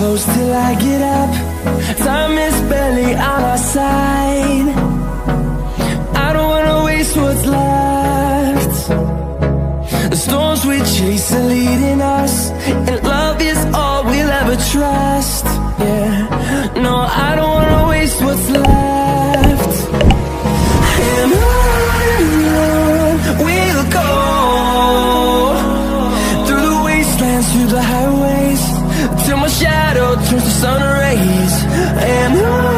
close till I get up. Time is barely on our side. I don't wanna waste what's left. The storms we chase are leading us, and love is all we'll ever trust. Yeah, no, I don't wanna waste what's left. And on we'll go, through the wastelands, through the highways, till my shadow turns to sun rays. And on